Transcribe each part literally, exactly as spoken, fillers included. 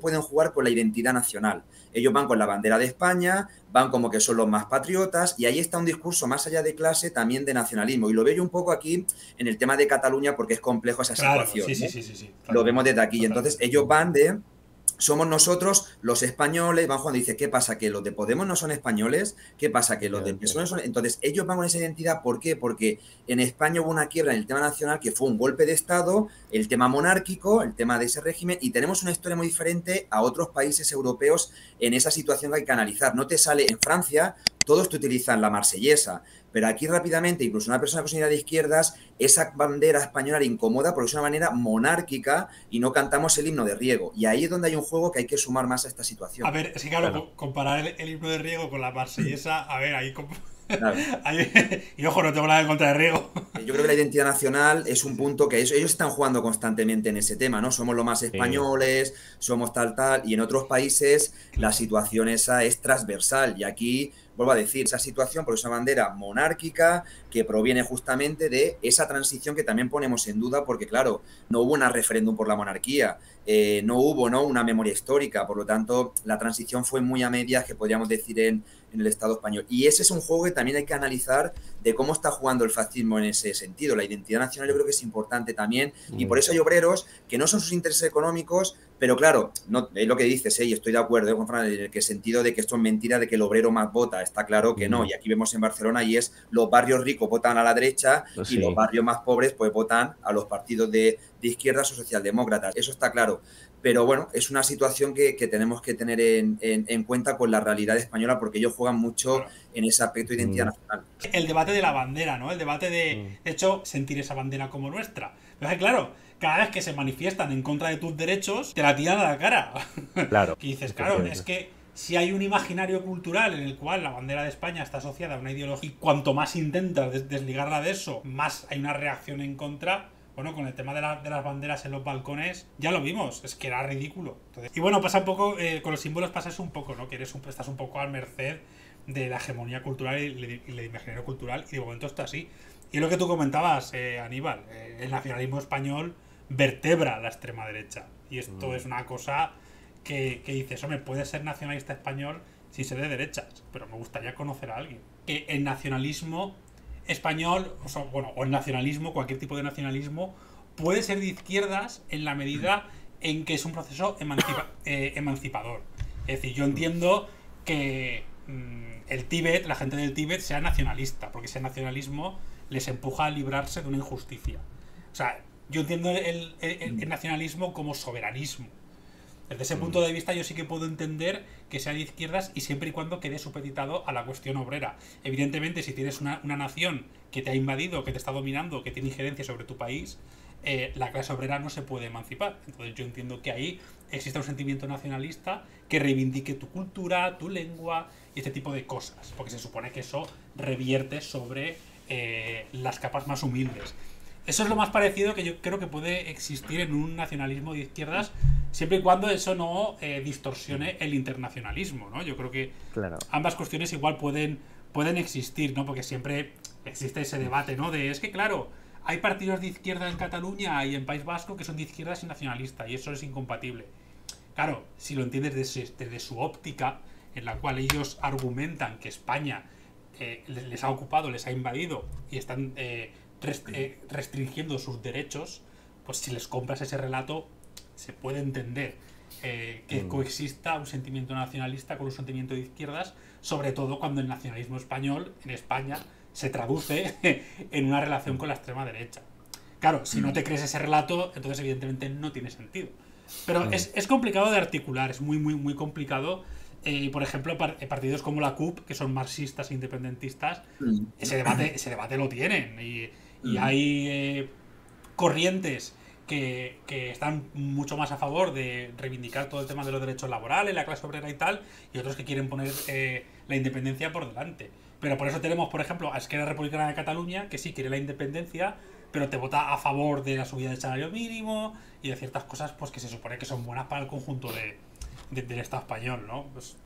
pueden jugar con la identidad nacional. Ellos van con la bandera de España, van como que son los más patriotas, y ahí está un discurso más allá de clase también de nacionalismo. Y lo veo yo un poco aquí en el tema de Cataluña porque es complejo esa Claro, situación, sí, sí, ¿no? sí, sí, sí, Lo vemos totalmente, desde aquí. Y entonces totalmente. ellos van de somos nosotros los españoles, van jugando y dice, ¿qué pasa? ¿Que los de Podemos no son españoles? ¿Qué pasa? ¿Que los de Efectivamente. P S O E no son? Entonces, ellos van con esa identidad, ¿por qué? Porque en España hubo una quiebra en el tema nacional que fue un golpe de Estado, el tema monárquico, el tema de ese régimen, y tenemos una historia muy diferente a otros países europeos en esa situación que hay que analizar. No te sale en Francia, todos te utilizan la marsellesa, pero aquí rápidamente, incluso una persona con idea de izquierdas, esa bandera española le incomoda porque es una manera monárquica y no cantamos el himno de Riego. Y ahí es donde hay un juego que hay que sumar más a esta A situación. ver, es que claro, Claro. co- comparar el, el himno de Riego con la marsellesa, a ver, ahí... comp- Claro. ahí- y ojo, no tengo nada en contra de Riego. Yo creo que la identidad nacional es Sí, un sí. punto que ellos, ellos están jugando constantemente en ese tema, ¿no? Somos lo más Sí. españoles, somos tal, tal, y en otros países la Claro. situación esa es transversal. Y aquí, vuelvo a decir, esa situación, por esa bandera monárquica que proviene justamente de esa transición que también ponemos en duda, porque claro, no hubo un referéndum por la monarquía, eh, no hubo, ¿no?, una memoria histórica, por lo tanto, la transición fue muy a medias, que podríamos decir en, en el Estado español. Y ese es un juego que también hay que analizar de cómo está jugando el fascismo en ese sentido. La identidad nacional yo creo que es importante también, y por eso hay Mucho. obreros que no son sus intereses económicos, pero claro, no, es lo que dices, ¿eh? Y estoy de acuerdo, ¿eh?, con Fran, en el sentido de que esto es mentira, de que el obrero más vota, está claro que no, Mm. y aquí vemos en Barcelona y es los barrios ricos votan a la derecha y los Sí. barrios más pobres pues votan a los partidos de, de izquierdas o socialdemócratas, eso está claro. Pero bueno, es una situación que, que tenemos que tener en, en, en cuenta con la realidad española porque ellos juegan mucho Claro. en ese aspecto de identidad Mm. nacional. El debate de la bandera, ¿no? El debate de, Mm. de hecho, sentir esa bandera como nuestra. Pero es que, claro, cada vez que se manifiestan en contra de tus derechos, te la tiran a la cara. Claro, Y dices, claro, es efectivamente. que si hay un imaginario cultural en el cual la bandera de España está asociada a una ideología, y cuanto más intentas des- desligarla de eso, más hay una reacción en contra. Bueno, con el tema de, la- de las banderas en los balcones, ya lo vimos, es que era ridículo. Entonces, y bueno, pasa un poco, eh, con los símbolos pasa eso un poco, ¿no? Que eres un, estás un poco al merced de la hegemonía cultural y el, y el imaginario cultural, y de momento está así. Y lo que tú comentabas, eh, Aníbal, eh, el nacionalismo español vertebra la extrema derecha. Y esto Mm. es una cosa que, que dices, hombre, puede ser nacionalista español sin ser de derechas, pero me gustaría conocer a alguien. Que el nacionalismo español, o sea, bueno, o el nacionalismo, cualquier tipo de nacionalismo, puede ser de izquierdas en la medida en que es un proceso emancipa- eh, emancipador. Es decir, yo entiendo que mmm, el Tíbet, la gente del Tíbet, sea nacionalista, porque ese nacionalismo les empuja a librarse de una injusticia. O sea, yo entiendo el, el, el nacionalismo como soberanismo. Desde ese punto Mm. de vista yo sí que puedo entender que sea de izquierdas y siempre y cuando quede supeditado a la cuestión obrera. Evidentemente, si tienes una, una nación que te ha invadido, que te está dominando, que tiene injerencia sobre tu país, eh, la clase obrera no se puede emancipar. Entonces yo entiendo que ahí existe un sentimiento nacionalista que reivindique tu cultura, tu lengua y este tipo de cosas, porque se supone que eso revierte sobre eh, las capas más humildes. Eso es lo más parecido que yo creo que puede existir en un nacionalismo de izquierdas, siempre y cuando eso no eh, distorsione el internacionalismo, ¿no? Yo creo que Claro. ambas cuestiones igual pueden, pueden existir, ¿no? Porque siempre existe ese debate, ¿no? De, es que claro, hay partidos de izquierda en Cataluña y en País Vasco que son de izquierdas y nacionalistas, y eso es incompatible. Claro, si lo entiendes desde, desde su óptica, en la cual ellos argumentan que España eh, les ha ocupado, les ha invadido y están eh, rest eh, restringiendo sus derechos, pues si les compras ese relato, se puede entender eh, que Mm. coexista un sentimiento nacionalista con un sentimiento de izquierdas, sobre todo cuando el nacionalismo español en España se traduce en una relación con la extrema derecha. Claro, si no te crees ese relato, entonces evidentemente no tiene sentido. Pero Mm. es, es complicado de articular, es muy, muy, muy complicado. Eh, y por ejemplo, par partidos como la C U P, que son marxistas e independentistas, ese debate, ese debate lo tienen. Y, y hay eh, corrientes que, que están mucho más a favor de reivindicar todo el tema de los derechos laborales, la clase obrera y tal, y otros que quieren poner eh, la independencia por delante. Pero por eso tenemos, por ejemplo, a Esquerra Republicana de Cataluña, que sí quiere la independencia, pero te vota a favor de la subida del salario mínimo y de ciertas cosas pues que se supone que son buenas para el conjunto de, de, del Estado español, ¿no? Pues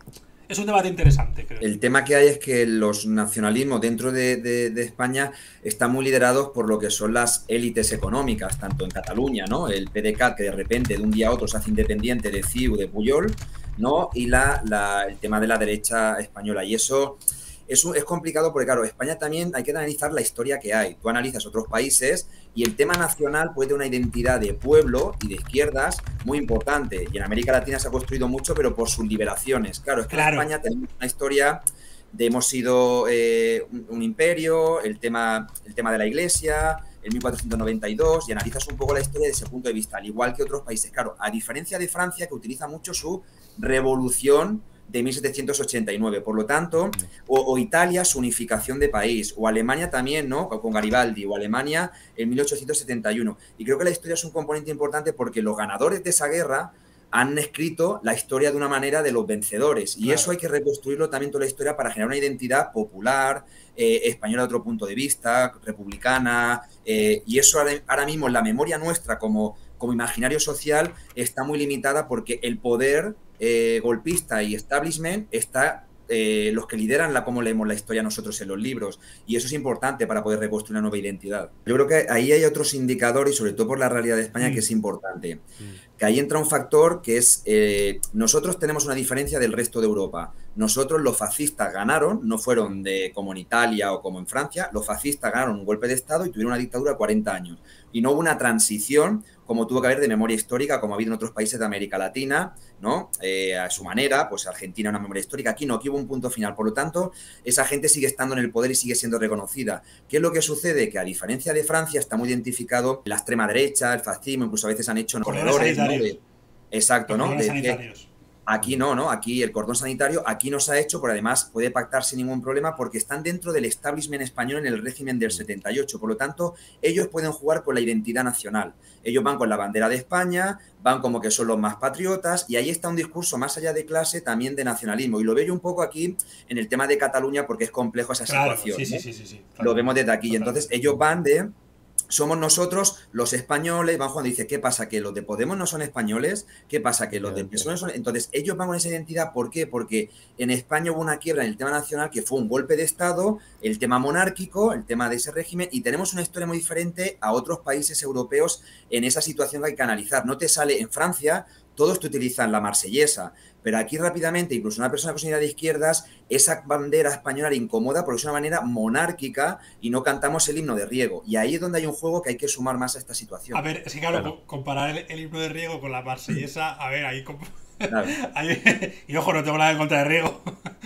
es un debate interesante, creo. El tema que hay es que los nacionalismos dentro de, de, de España están muy liderados por lo que son las élites económicas, tanto en Cataluña, ¿no? El P D C A T, que de repente de un día a otro se hace independiente de C I U, de Pujol, ¿no? Y la, la, el tema de la derecha española. Y eso es, un, es complicado porque, claro, España también hay que analizar la historia que hay. Tú analizas otros países y el tema nacional puede tener una identidad de pueblo y de izquierdas muy importante. Y en América Latina se ha construido mucho, pero por sus liberaciones. Claro, es que claro. En España tenemos una historia de hemos sido eh, un, un imperio, el tema, el tema de la iglesia, el mil cuatrocientos noventa y dos, y analizas un poco la historia desde ese punto de vista, al igual que otros países. Claro, a diferencia de Francia, que utiliza mucho su revolución de mil setecientos ochenta y nueve, por lo tanto, o, o Italia, su unificación de país, o Alemania también, ¿no? Con Garibaldi, o Alemania en mil ochocientos setenta y uno. Y creo que la historia es un componente importante porque los ganadores de esa guerra han escrito la historia de una manera de los vencedores. Y claro. Eso hay que reconstruirlo también toda la historia para generar una identidad popular, eh, española de otro punto de vista, republicana, eh, y eso ahora, ahora mismo en la memoria nuestra como, como imaginario social está muy limitada porque el poder eh, golpista y establishment está... Eh, los que lideran la cómo leemos la historia nosotros en los libros, y eso es importante para poder reconstruir una nueva identidad. Yo creo que ahí hay otros indicadores, y sobre todo por la realidad de España, mm. que es importante. Mm. Que ahí entra un factor que es, eh, nosotros tenemos una diferencia del resto de Europa. Nosotros, los fascistas ganaron, no fueron de como en Italia o como en Francia, los fascistas ganaron un golpe de Estado y tuvieron una dictadura de cuarenta años. Y no hubo una transición como tuvo que haber de memoria histórica, como ha habido en otros países de América Latina, ¿no? Eh, a su manera, pues Argentina una memoria histórica, aquí no, aquí hubo un punto final. Por lo tanto, esa gente sigue estando en el poder y sigue siendo reconocida. ¿Qué es lo que sucede? Que a diferencia de Francia está muy identificado la extrema derecha, el fascismo, incluso a veces han hecho corredores, ¿no? De, exacto, ¿no? De, de, aquí no, ¿no? Aquí el cordón sanitario, aquí no se ha hecho, pero además puede pactar sin ningún problema porque están dentro del establishment español en el régimen del setenta y ocho. Por lo tanto, ellos pueden jugar con la identidad nacional. Ellos van con la bandera de España, van como que son los más patriotas, y ahí está un discurso más allá de clase también de nacionalismo. Y lo veo yo un poco aquí en el tema de Cataluña porque es complejo esa claro, situación. Sí, ¿no? sí, sí, sí, sí, claro. Lo vemos desde aquí. Y entonces ellos van de... somos nosotros los españoles, van jugando y dice, ¿qué pasa? ¿Que los de Podemos no son españoles? ¿Qué pasa? ¿Que los de P S O E no son...? Entonces, ellos van con esa identidad, ¿por qué? Porque en España hubo una quiebra en el tema nacional que fue un golpe de Estado, el tema monárquico, el tema de ese régimen, y tenemos una historia muy diferente a otros países europeos en esa situación que hay que analizar. No te sale en Francia, todos te utilizan la marsellesa, pero aquí rápidamente, incluso una persona con de izquierdas, esa bandera española le incomoda porque es una manera monárquica y no cantamos el himno de Riego. Y ahí es donde hay un juego que hay que sumar más a esta situación. A ver, es que claro, claro. comparar el, el himno de Riego con la marsellesa, a ver, ahí... Claro. Y ojo, no tengo nada en contra de Riego.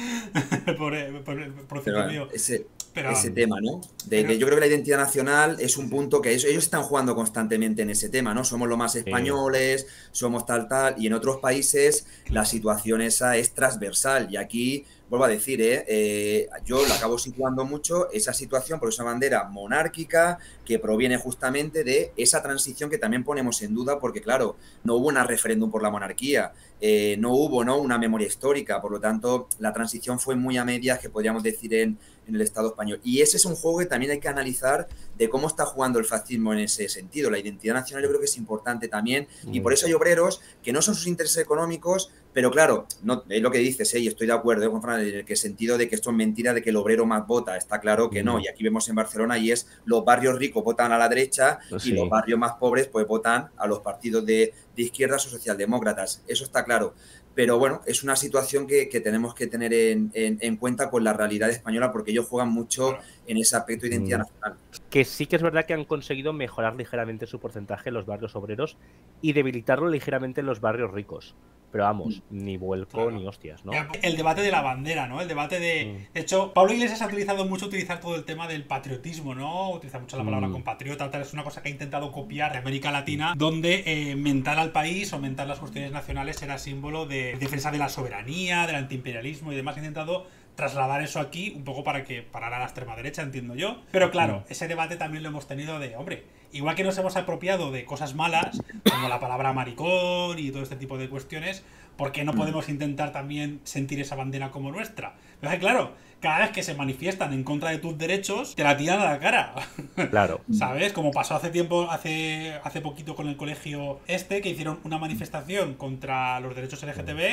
por, por, por pero, mío. Ese, pero, ese tema, ¿no? De, pero, de, yo creo que la identidad nacional es un punto que ellos, ellos están jugando constantemente en ese tema, ¿no? Somos los más españoles, sí. somos tal, tal, y en otros países la situación esa es transversal. Y aquí, vuelvo a decir, ¿eh? Eh, yo la acabo situando mucho esa situación por esa bandera monárquica que proviene justamente de esa transición que también ponemos en duda porque, claro, no hubo un referéndum por la monarquía, eh, no hubo ¿no? una memoria histórica, por lo tanto, la transición fue muy a medias, que podríamos decir en, en el Estado español. Y ese es un juego que también hay que analizar de cómo está jugando el fascismo en ese sentido. La identidad nacional yo creo que es importante también, y por eso hay obreros que no son sus intereses económicos, pero claro, no, es lo que dices, ¿eh? Y estoy de acuerdo con Fran, en el sentido de que esto es mentira de que el obrero más vota, está claro que no, y aquí vemos en Barcelona y es los barrios ricos votan a la derecha sí. y los barrios más pobres pues votan a los partidos de, de izquierdas o socialdemócratas, eso está claro. Pero bueno, es una situación que, que tenemos que tener en, en, en cuenta con la realidad española porque ellos juegan mucho en ese aspecto de identidad mm. nacional. Que sí que es verdad que han conseguido mejorar ligeramente su porcentaje en los barrios obreros y debilitarlo ligeramente en los barrios ricos. Pero vamos, mm. ni vuelco claro. ni hostias, ¿no? El debate de la bandera, ¿no? El debate de... Mm. De hecho, Pablo Iglesias ha utilizado mucho utilizar todo el tema del patriotismo, ¿no? Utiliza mucho la palabra mm. compatriota, tal. Es una cosa que ha intentado copiar de América Latina, donde eh, mentar al país o mentar las cuestiones nacionales era símbolo de defensa de la soberanía, del antiimperialismo y demás. Ha intentado trasladar eso aquí un poco para que parara la extrema derecha, entiendo yo. Pero claro, mm. ese debate también lo hemos tenido de, hombre, igual que nos hemos apropiado de cosas malas, como la palabra maricón y todo este tipo de cuestiones, ¿por qué no podemos intentar también sentir esa bandera como nuestra? Pero es que, claro, cada vez que se manifiestan en contra de tus derechos, te la tiran a la cara. Claro. ¿Sabes? Como pasó hace tiempo, hace, hace poquito con el colegio este, que hicieron una manifestación contra los derechos L G T B,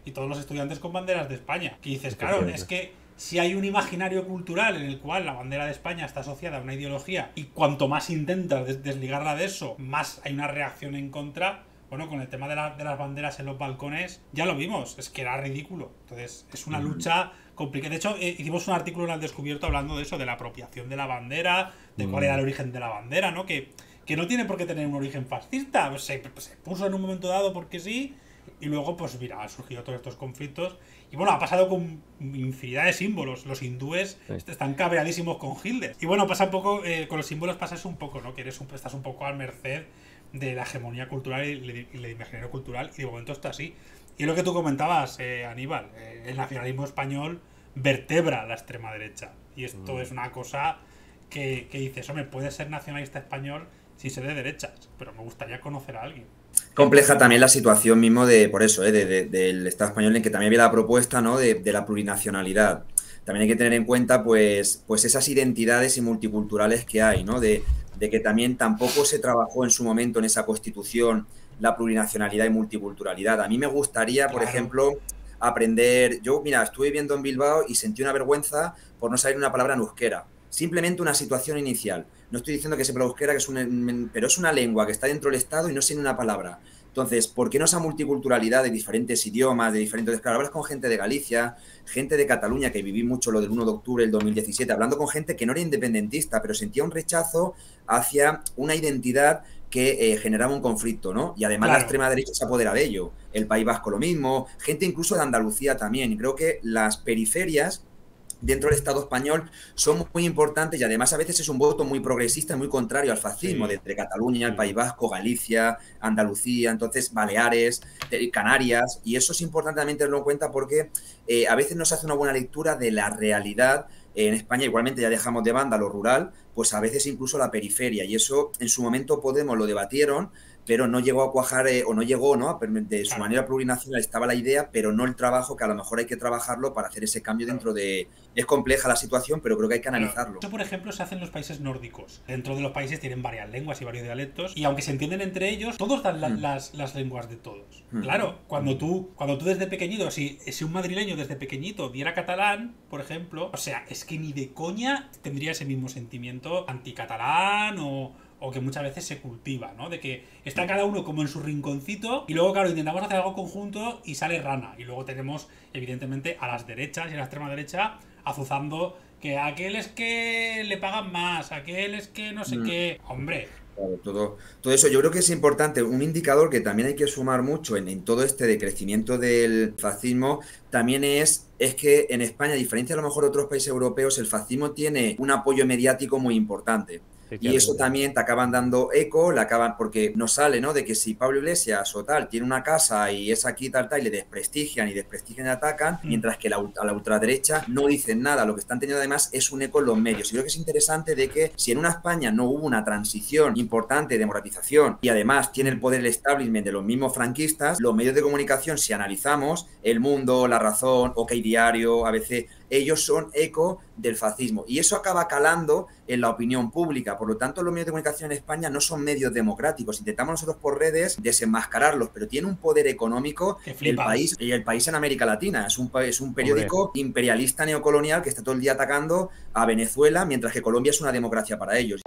y todos los estudiantes con banderas de España. Que dices, claro, es que si hay un imaginario cultural en el cual la bandera de España está asociada a una ideología y cuanto más intentas des desligarla de eso, más hay una reacción en contra. Bueno, con el tema de, la, de las banderas en los balcones ya lo vimos, es que era ridículo. Entonces es una lucha complicada. De hecho, eh, hicimos un artículo en El Descubierto hablando de eso, de la apropiación de la bandera, de cuál era el origen de la bandera, ¿no? Que, que no tiene por qué tener un origen fascista. Pues se, pues se puso en un momento dado porque sí, y luego, pues mira, han surgido todos estos conflictos. Y bueno, ha pasado con infinidad de símbolos. Los hindúes sí. están cabreadísimos con Hitler. Y bueno, pasa un poco, eh, con los símbolos pasa eso un poco, ¿no? Que eres un, estás un poco al merced de la hegemonía cultural y el imaginario cultural, y de momento está así. Y lo que tú comentabas, eh, Aníbal, eh, el nacionalismo español vertebra la extrema derecha. Y esto mm. es una cosa que, que dices, hombre, puedes ser nacionalista español sin ser de derechas, pero me gustaría conocer a alguien. Compleja también la situación mismo de, por eso, eh, de, de, del Estado español, en que también había la propuesta, ¿no?, de, de la plurinacionalidad. También hay que tener en cuenta, pues, pues esas identidades y multiculturales que hay, ¿no? De, de que también tampoco se trabajó en su momento en esa Constitución la plurinacionalidad y multiculturalidad. A mí me gustaría, por claro. ejemplo, aprender... Yo, mira, estuve viviendo en Bilbao y sentí una vergüenza por no saber una palabra en euskera. Simplemente una situación inicial. No estoy diciendo que sepa euskera, que es un, pero es una lengua que está dentro del Estado y no sé ni una palabra. Entonces, ¿por qué no esa multiculturalidad de diferentes idiomas, de diferentes... Claro, hablas con gente de Galicia, gente de Cataluña, que viví mucho lo del uno de octubre del dos mil diecisiete, hablando con gente que no era independentista, pero sentía un rechazo hacia una identidad que eh, generaba un conflicto, ¿no? Y además claro. la extrema derecha se apodera de ello. El País Vasco lo mismo, gente incluso de Andalucía también. Y creo que las periferias dentro del Estado español son muy importantes y además a veces es un voto muy progresista, muy contrario al fascismo, sí. desde Cataluña, el País Vasco, Galicia, Andalucía, entonces Baleares, Canarias, y eso es importante también tenerlo en cuenta porque eh, a veces no se hace una buena lectura de la realidad. En España igualmente ya dejamos de banda lo rural, pues a veces incluso la periferia, y eso en su momento Podemos lo debatieron, pero no llegó a cuajar, eh, o no llegó, ¿no? De su claro. manera plurinacional estaba la idea, pero no el trabajo, que a lo mejor hay que trabajarlo para hacer ese cambio claro. dentro de... Es compleja la situación, pero creo que hay que analizarlo. Esto, por ejemplo, se hace en los países nórdicos. Dentro de los países tienen varias lenguas y varios dialectos, y aunque se entienden entre ellos, todos dan la, mm. las, las lenguas de todos. Mm. Claro, cuando tú, cuando tú desde pequeñito, si, si un madrileño desde pequeñito diera catalán, por ejemplo, o sea, es que ni de coña tendría ese mismo sentimiento anticatalán o... o que muchas veces se cultiva, ¿no? De que está cada uno como en su rinconcito y luego, claro, intentamos hacer algo conjunto y sale rana. Y luego tenemos, evidentemente, a las derechas y a la extrema derecha azuzando que aquel es que le pagan más, aquel es que no sé mm. qué. Hombre... Claro, todo, todo eso yo creo que es importante. Un indicador que también hay que sumar mucho en, en todo este decrecimiento del fascismo también es, es que en España, a diferencia a lo mejor de otros países europeos, el fascismo tiene un apoyo mediático muy importante. Y eso también te acaban dando eco, le acaban, porque nos sale, ¿no? De que si Pablo Iglesias o tal tiene una casa y es aquí tal, tal, y le desprestigian y desprestigian y atacan, mm. mientras que la, a la ultraderecha no dicen nada. Lo que están teniendo además es un eco en los medios. Y creo que es interesante de que si en una España no hubo una transición importante de democratización y además tiene el poder el establishment de los mismos franquistas, los medios de comunicación, si analizamos, El Mundo, La Razón, OK Diario, A B C, ellos son eco del fascismo. Y eso acaba calando en la opinión pública. Por lo tanto, los medios de comunicación en España no son medios democráticos. Intentamos nosotros por redes desenmascararlos, pero tiene un poder económico el país, y el país en América Latina. Es un, es un periódico Hombre. imperialista neocolonial que está todo el día atacando a Venezuela, mientras que Colombia es una democracia para ellos.